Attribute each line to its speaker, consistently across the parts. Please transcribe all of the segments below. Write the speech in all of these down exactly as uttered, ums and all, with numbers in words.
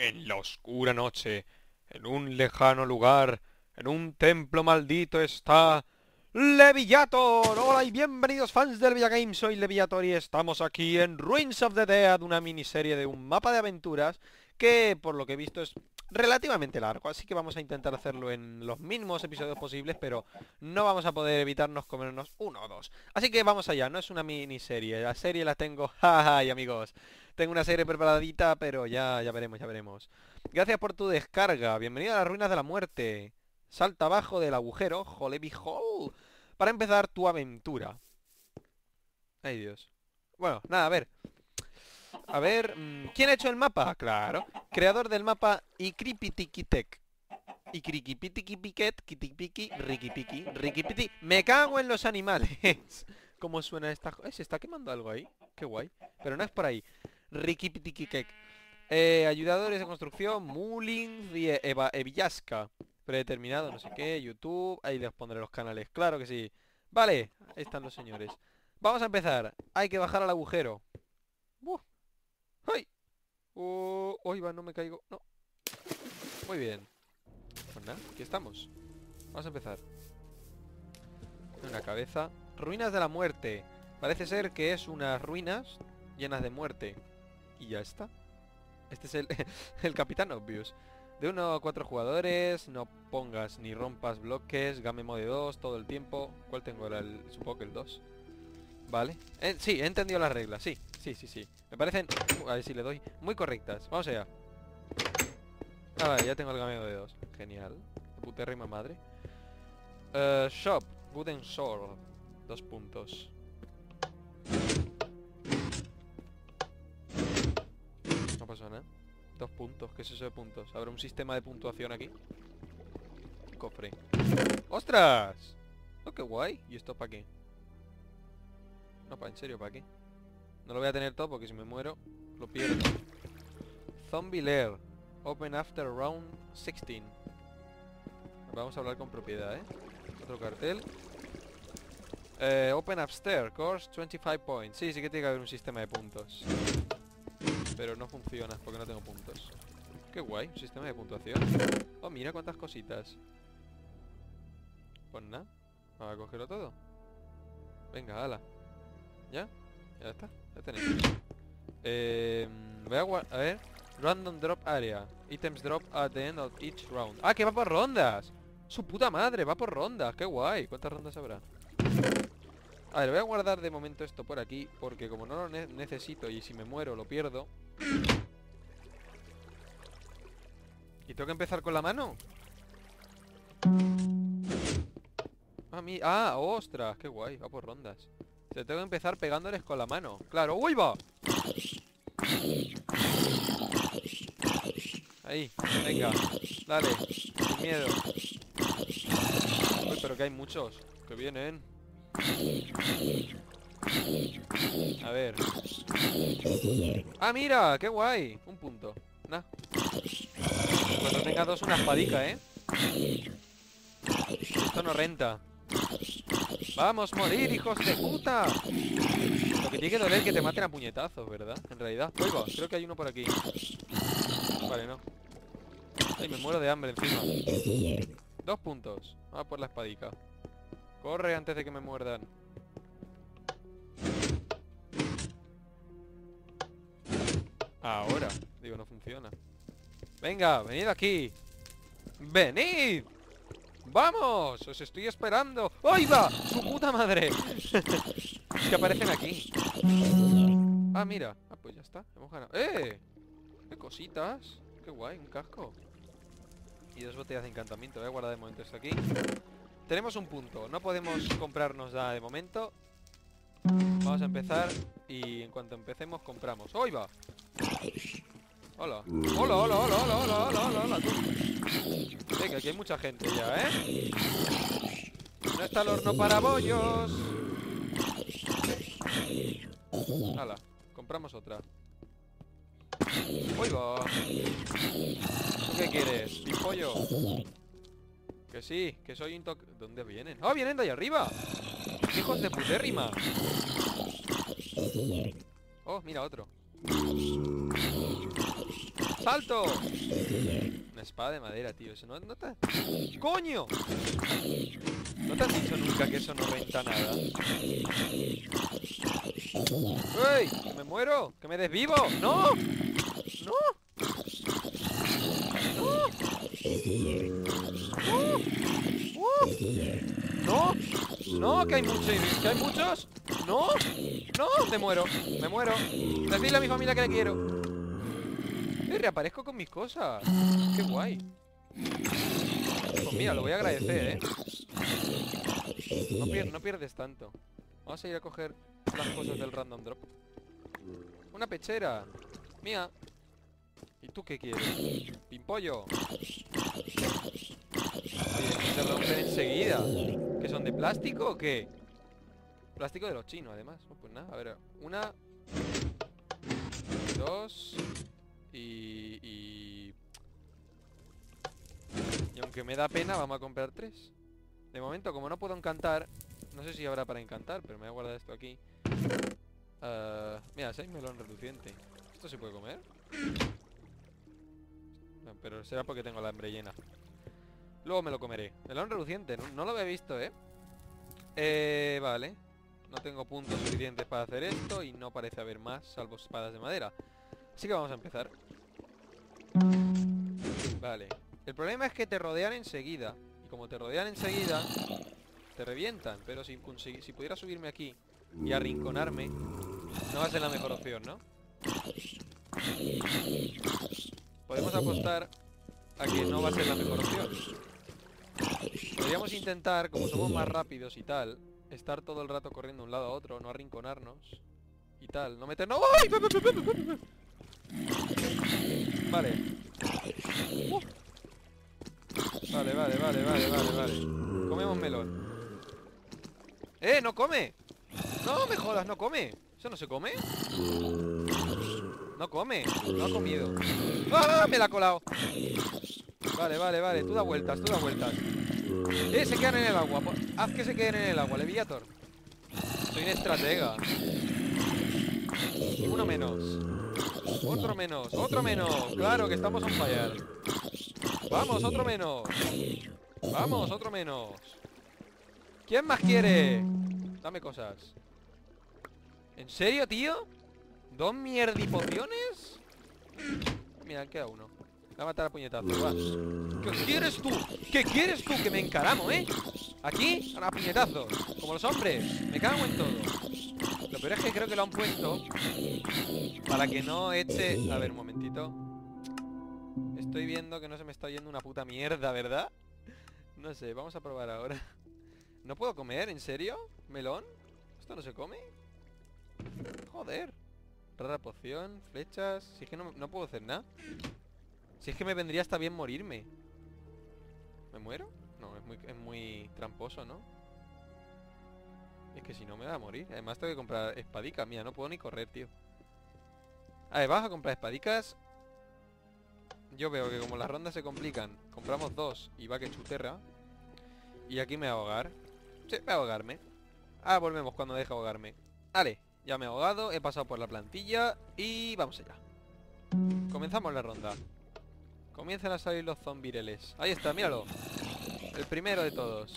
Speaker 1: En la oscura noche, en un lejano lugar, en un templo maldito está Leviator. Hola y bienvenidos fans del Villagame, soy Leviator y estamos aquí en Ruins of the Dead, una miniserie de un mapa de aventuras que por lo que he visto es relativamente largo, así que vamos a intentar hacerlo en los mínimos episodios posibles, pero no vamos a poder evitarnos comernos uno o dos. Así que vamos allá, no es una miniserie, la serie la tengo, jaja, y amigos. Tengo una serie preparadita, pero ya, ya veremos, ya veremos. Gracias por tu descarga. Bienvenido a las ruinas de la muerte. Salta abajo del agujero, Holebi Hole, para empezar tu aventura. Ay, Dios. Bueno, nada, a ver. A ver, mmm, ¿quién ha hecho el mapa? Claro. Creador del mapa Icripitiquitek. Icriquipitiquipiquet, kitipiki, riquipiki, riquipiti. Me cago en los animales. ¿Cómo suena esta? ¿Eh, ¿Se está quemando algo ahí? Qué guay. Pero no es por ahí. Riquipitiquiquec. Eh, ayudadores de construcción, Mulin, Eva, Evillaska. Predeterminado, no sé qué, YouTube. Ahí les pondré los canales, claro que sí. Vale, ahí están los señores. Vamos a empezar. Hay que bajar al agujero. Uh, ¡ay! Uh, ¡Uy, va! No me caigo. No. Muy bien. Pues nada, aquí estamos. Vamos a empezar. Una cabeza. Ruinas de la muerte. Parece ser que es unas ruinas llenas de muerte. Y ya está. Este es el, el Capitán Obvious. De uno a cuatro jugadores. No pongas ni rompas bloques. Game mode dos todo el tiempo. ¿Cuál tengo ahora? El, supongo que el dos. Vale. Eh, sí, he entendido las reglas. Sí, sí, sí, sí. Me parecen, a ver si le doy, muy correctas. Vamos allá. Ah, vale, ya tengo el game mode dos. Genial. Putérrima madre. Uh, shop. Wooden Sword. Dos puntos. No pasa nada. Dos puntos. ¿Qué es eso de puntos? ¿Habrá un sistema de puntuación aquí? Cofre. ¡Ostras! Oh, qué guay. ¿Y esto para qué? No, para en serio, ¿para qué? No lo voy a tener todo porque si me muero lo pierdo. Zombie Lair. Open after round sixteen. Vamos a hablar con propiedad, ¿eh? Otro cartel. Eh, open upstairs. Course veinticinco points. Sí, sí que tiene que haber un sistema de puntos. Pero no funciona porque no tengo puntos. Qué guay, un sistema de puntuación. Oh, mira cuántas cositas. Pues nada, vamos a cogerlo todo. Venga, ala. ¿Ya? Ya está, ya tenéis. Eh, voy a, a ver. Random drop area. Items drop at the end of each round. ¡Ah, que va por rondas! ¡Su puta madre! Va por rondas. ¡Qué guay! ¿Cuántas rondas habrá? A ver, voy a guardar de momento esto por aquí, porque como no lo ne necesito y si me muero lo pierdo. ¿Y tengo que empezar con la mano? Ah, mi ah, ostras, qué guay, va por rondas. O sea, tengo que empezar pegándoles con la mano. Claro, ¡uy, va! Ahí, venga, dale, sin miedo. Uy, pero que hay muchos que vienen. A ver. ¡Ah, mira! ¡Qué guay! Un punto. Nah. Cuando tenga dos, una espadica, ¿eh? Esto no renta. ¡Vamos, morir, hijos de puta! Lo que tiene que doler es que te maten a puñetazos, ¿verdad? En realidad. Oiga, creo que hay uno por aquí. Vale, no. Ay, me muero de hambre encima. Dos puntos. Vamos por la espadica. Corre antes de que me muerdan. Ahora. Digo, no funciona. Venga, venid aquí. ¡Venid! ¡Vamos! ¡Os estoy esperando! ¡Ahí va! ¡Su puta madre! Que aparecen aquí. Ah, mira. Ah, pues ya está. Hemos ganado. ¡Eh! ¡Qué cositas! ¡Qué guay! Un casco. Y dos botellas de encantamiento. Voy a guardar de momento esto aquí. Tenemos un punto. No podemos comprarnos nada de momento. Vamos a empezar. Y en cuanto empecemos, compramos. ¡Ahí va! Hola. Hola, hola, hola, hola, hola, hola, hola, hola, tú. Venga, aquí hay mucha gente ya, ¿eh? No está el horno para bollos. Hala, compramos otra. ¡Uy, va! ¿Tú qué quieres? ¿Pimpollo? Que sí, que soy intoc... ¿Dónde vienen? ¡Oh, vienen de ahí arriba! ¡Hijos de putérrima! Oh, mira otro. ¡Salto! Una espada de madera, tío. Eso no, no te... ¡Coño! ¿No te has dicho nunca que eso no renta nada? ¡Ey! ¡Que me muero! ¡Que me desvivo! ¡No! ¡No! ¡No! ¡No! ¡No! ¡No! ¡Que hay muchos! ¡Que hay muchos! ¡No! ¡No! ¡Me muero! ¡Me muero! Decidle a mi familia que le quiero. ¡Eh! Reaparezco con mis cosas. ¡Qué guay! Pues mira, lo voy a agradecer, ¿eh? No, pier no pierdes tanto. Vamos a ir a coger las cosas del random drop. Una pechera. Mía. ¿Y tú qué quieres? ¡Pimpollo! Oye, se rompen enseguida. ¿Que son de plástico o qué? Plástico de los chinos, además. Oh, pues nada, a ver. Una. Dos. Y... Y... Y aunque me da pena, vamos a comprar tres. De momento, como no puedo encantar, no sé si habrá para encantar, pero me voy a guardar esto aquí. uh, Mira, seis melón reluciente. ¿Esto se puede comer? No, pero será porque tengo la hambre llena. Luego me lo comeré. Melón reluciente, no, no lo había visto, ¿eh? Eh, vale. No tengo puntos suficientes para hacer esto y no parece haber más, salvo espadas de madera. Así que vamos a empezar. Vale. El problema es que te rodean enseguida. Y como te rodean enseguida, te revientan. Pero si, si pudiera subirme aquí y arrinconarme, no va a ser la mejor opción, ¿no? Podemos apostar a que no va a ser la mejor opción. Podríamos intentar, como somos más rápidos y tal, estar todo el rato corriendo de un lado a otro, no arrinconarnos y tal, no meternos... ¡Ay! Vale. Uh. Vale, vale, vale, vale, vale, vale. Comemos melón. ¡Eh! ¡No come! ¡No me jodas! ¡No come! ¿Eso no se come? No come, no ha comido. ¡Ah! Me la ha colado. Vale, vale, vale, tú da vueltas, tú da vueltas. Eh, se quedan en el agua. Haz que se queden en el agua, Leviator. Soy un estratega. Uno menos. Otro menos, otro menos. Claro que estamos on fire. Vamos, otro menos. Vamos, otro menos. ¿Quién más quiere? Dame cosas. ¿En serio, tío? ¿Dos mierdipociones? Mira, queda uno. Me va a matar a puñetazos, va. ¿Qué quieres tú? ¿Qué quieres tú? Que me encaramo, ¿eh? Aquí, a puñetazos. Como los hombres. Me cago en todo. Lo peor es que creo que lo han puesto para que no eche... A ver, un momentito. Estoy viendo que no se me está yendo una puta mierda, ¿verdad? No sé, vamos a probar ahora. ¿No puedo comer? ¿En serio? ¿Melón? ¿Esto no se come? Joder. Rara poción, flechas... Si es que no, no puedo hacer nada. Si es que me vendría hasta bien morirme. ¿Me muero? No, es muy, es muy tramposo, ¿no? Es que si no me va a morir. Además tengo que comprar espadicas. Mira, no puedo ni correr, tío. A ver, vamos a comprar espadicas. Yo veo que como las rondas se complican, compramos dos y va que chuterra. Y aquí me voy a ahogar. Sí, voy a ahogarme. Ah, volvemos cuando deje ahogarme. Vale, ya me he ahogado, he pasado por la plantilla y vamos allá. Comenzamos la ronda. Comienzan a salir los zombireles. Ahí está, míralo. El primero de todos.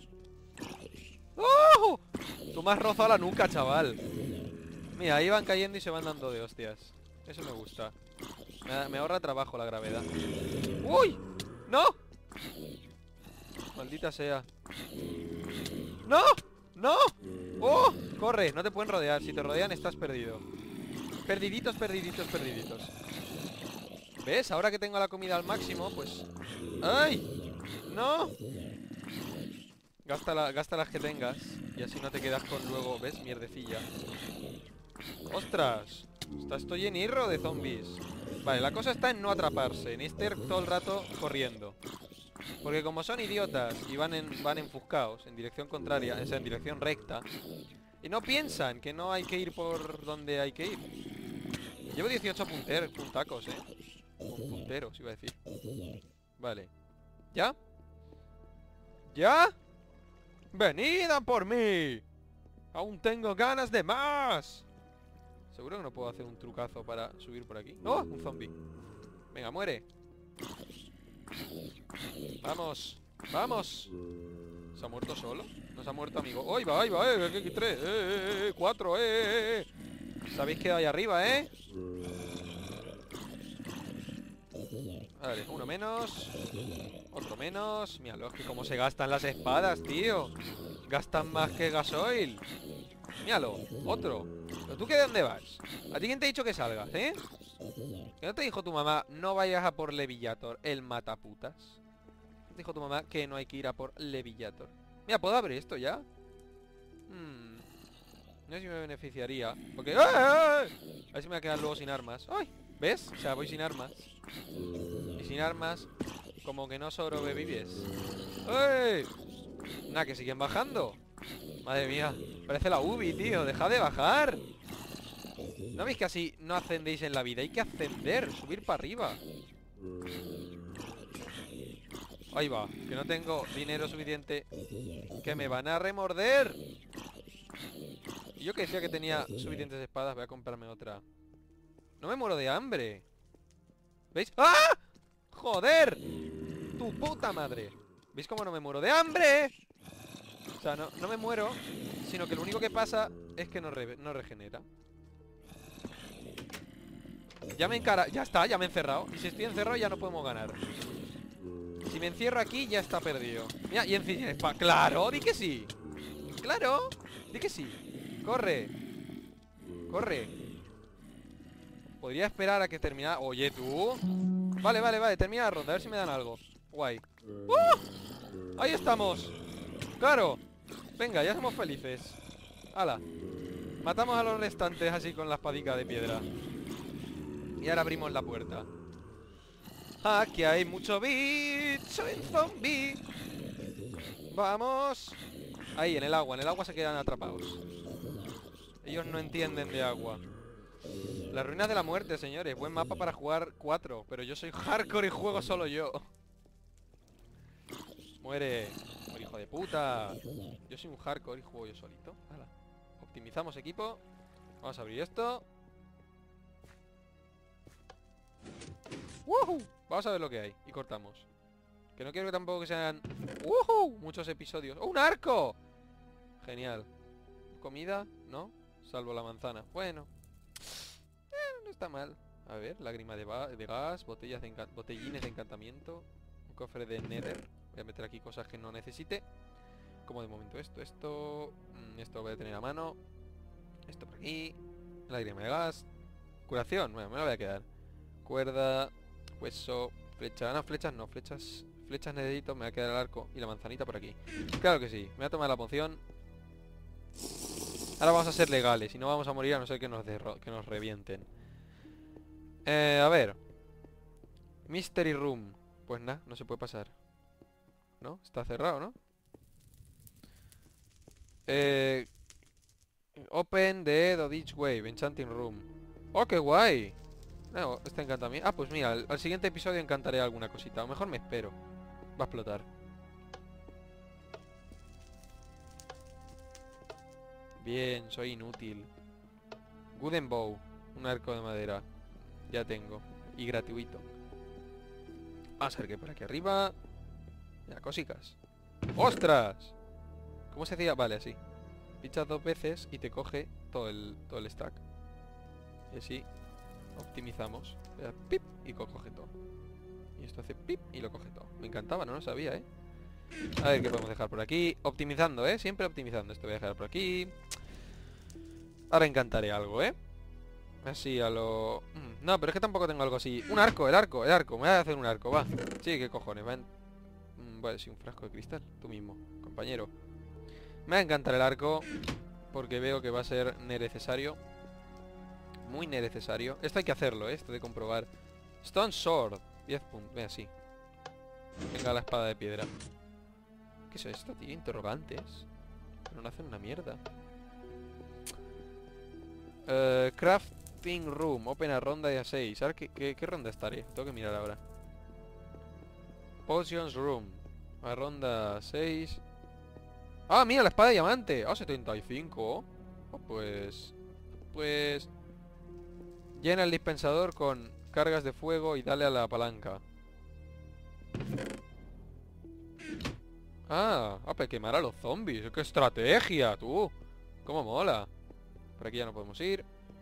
Speaker 1: ¡Oh! Tú me has rozado la nuca, chaval. Mira, ahí van cayendo y se van dando de hostias. Eso me gusta. Me, me ahorra trabajo la gravedad. ¡Uy! ¡No! Maldita sea. ¡No! ¡No! ¡Oh! Corre, no te pueden rodear. Si te rodean estás perdido. Perdiditos, perdiditos, perdiditos. ¿Ves? Ahora que tengo la comida al máximo, pues... ¡Ay! ¡No! Gasta, la, gasta las que tengas. Y así no te quedas con luego... ¿Ves? Mierdecilla. ¡Ostras! Está esto llenirro de zombies. Vale, la cosa está en no atraparse. En estar todo el rato corriendo. Porque como son idiotas y van, en, van enfuscados en dirección contraria, o sea, en dirección recta, y no piensan que no hay que ir por donde hay que ir. Llevo dieciocho punteros, puntacos, eh. Punteros, iba a decir. Vale. ¿Ya? ¿Ya? ¡Venid a por mí! ¡Aún tengo ganas de más! Seguro que no puedo hacer un trucazo para subir por aquí. ¡Oh! Un zombie. Venga, muere. Vamos. Vamos. ¿Se ha muerto solo? ¿No se ha muerto, amigo? ¡Ahí va, ahí va! ¡Eh! ¡Eh! ¡Tres! ¡Eh! ¡Eh! ¡Eh! ¡Cuatro! ¡Eh! ¡Eh! ¡Eh! ¿Sabéis que hay arriba, eh? Vale, uno menos. Otro menos. Míralo, es que cómo se gastan las espadas, tío. Gastan más que gasoil. Míralo, otro. ¿Pero tú qué de dónde vas? ¿A ti quién te ha dicho que salgas, eh? ¿Que no te dijo tu mamá no vayas a por Levillator, el mataputas? Dijo tu mamá que no hay que ir a por Levillator. Mira, ¿puedo abrir esto ya? Hmm. No sé si me beneficiaría. Porque... ¡ay, ay, ay! A ver si me voy a quedar luego sin armas. ¡Ay! ¿Ves? O sea, voy sin armas. Y sin armas, como que no sobrevives. ¡Ay! Nada, que siguen bajando. Madre mía, parece la Ubi, tío. ¡Deja de bajar! ¿No veis que así no ascendéis en la vida? Hay que ascender, subir para arriba. Ahí va, que no tengo dinero suficiente. Que me van a remorder. Y yo que decía que tenía suficientes espadas, voy a comprarme otra. No me muero de hambre. ¿Veis? ¡Ah! ¡Joder! ¡Tu puta madre! ¿Veis cómo no me muero de hambre? O sea, no, no me muero, sino que lo único que pasa es que no, re, no regenera. Ya me encara... Ya está, ya me he encerrado. Y si estoy encerrado ya no podemos ganar. Si me encierro aquí ya está perdido. Mira, y encima... ¡Claro! ¡Di que sí! ¡Claro! ¡Di que sí! ¡Corre! ¡Corre! Podría esperar a que termine... Oye, tú. Vale, vale, vale, termina la ronda. A ver si me dan algo. Guay. ¡Uh! Ahí estamos. Claro. Venga, ya somos felices. ¡Hala! Matamos a los restantes así con la espadica de piedra. Y ahora abrimos la puerta. Aquí hay mucho bicho en zombie. Vamos. Ahí, en el agua, en el agua se quedan atrapados. Ellos no entienden de agua. Las ruinas de la muerte, señores. Buen mapa para jugar cuatro. Pero yo soy hardcore y juego solo yo. Muere. Muere, hijo de puta. Yo soy un hardcore y juego yo solito. Hala. Optimizamos equipo. Vamos a abrir esto. ¡Woohoo! Vamos a ver lo que hay. Y cortamos. Que no quiero que tampoco que sean... ¡Woohoo! Muchos episodios. ¡Oh, un arco! Genial. ¿Comida? ¿No? Salvo la manzana. Bueno. Eh, no está mal. A ver, lágrima de, de gas, botellas de botellines de encantamiento, un cofre de nether. Voy a meter aquí cosas que no necesite. Como de momento esto, esto... Esto lo voy a tener a mano. Esto por aquí. Lágrima de gas. Curación, bueno, me la voy a quedar. Cuerda, hueso, flecha. No, flechas no, flechas. Flechas necesito, me va a quedar el arco y la manzanita por aquí. Claro que sí, me voy a tomar la poción. Ahora vamos a ser legales y no vamos a morir a no ser que nos, que nos revienten. Eh, a ver. Mystery Room. Pues nada, no se puede pasar. ¿No? Está cerrado, ¿no? Eh... Open the Dodge Wave, Enchanting Room. ¡Oh, qué guay! No, este encantamiento. Ah, pues mira, al, al siguiente episodio encantaré alguna cosita. O mejor me espero. Va a explotar. Bien, soy inútil. Wooden Bow. Un arco de madera. Ya tengo. Y gratuito. Vamos a ver qué hay por aquí arriba. Ya, cosicas. ¡Ostras! ¿Cómo se decía? Vale, así. Pinchas dos veces y te coge todo el, todo el stack. Y así optimizamos. Pip y coge todo. Y esto hace pip y lo coge todo. Me encantaba, no lo sabía, ¿eh? A ver qué podemos dejar por aquí. Optimizando, ¿eh? Siempre optimizando. Esto voy a dejar por aquí. Ahora encantaré algo, ¿eh? Así a lo... No, pero es que tampoco tengo algo así. Un arco, el arco, el arco. Me voy a hacer un arco, va. Sí, qué cojones, va. Vale, sí, un frasco de cristal. Tú mismo, compañero. Me va a encantar el arco porque veo que va a ser necesario. Muy necesario. Esto hay que hacerlo, ¿eh? Esto de comprobar. Stone Sword. diez puntos. Ve así. Venga, la espada de piedra. ¿Qué es esto, tío? Interrogantes. Pero no hacen una mierda. Uh, crafting Room. Open a ronda de a seis. ¿Sabes qué, qué, qué ronda estaré? Tengo que mirar ahora. Potions Room. A ronda seis. Ah, mira, la espada de diamante. Ah, setenta y cinco. Oh, pues... Pues... Llena el dispensador con cargas de fuego y dale a la palanca. Ah, ah, para quemar a los zombies. ¡Qué estrategia, tú! ¡Cómo mola! Por aquí ya no podemos ir.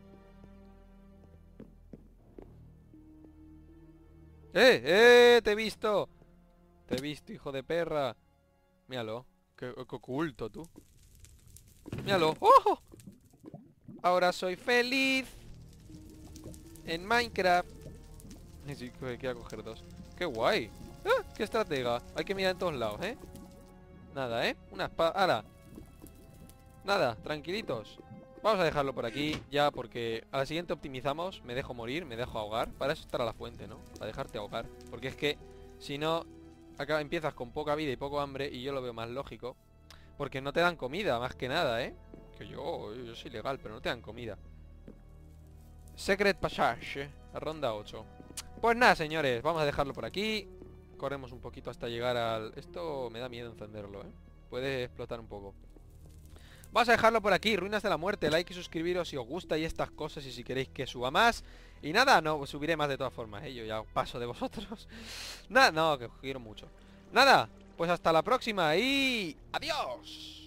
Speaker 1: ¡Eh! ¡Eh! ¡Te he visto! Te he visto, hijo de perra. Míralo. Qué, qué oculto, tú. Míralo. ¡Oh! Ahora soy feliz. En Minecraft. Y sí, que quiero coger dos. ¡Qué guay! ¡Ah! ¡Qué estratega! Hay que mirar en todos lados, ¿eh? Nada, ¿eh? Una espada... ¡Hala! Nada, tranquilitos. Vamos a dejarlo por aquí ya porque a la siguiente optimizamos. Me dejo morir, me dejo ahogar. Para eso estará la fuente, ¿no? Para dejarte ahogar. Porque es que si no, acá empiezas con poca vida y poco hambre. Y yo lo veo más lógico. Porque no te dan comida, más que nada, ¿eh? Que yo, yo soy legal, pero no te dan comida. Secret Passage, la ronda ocho. Pues nada, señores, vamos a dejarlo por aquí. Corremos un poquito hasta llegar al... Esto me da miedo encenderlo, ¿eh? Puede explotar un poco. Vamos a dejarlo por aquí, Ruinas de la Muerte. Like y suscribiros si os gusta y estas cosas y si queréis que suba más. Y nada, no, subiré más de todas formas, ¿eh? Yo ya paso de vosotros. Nada, no, que os quiero mucho. Nada, pues hasta la próxima y... ¡adiós!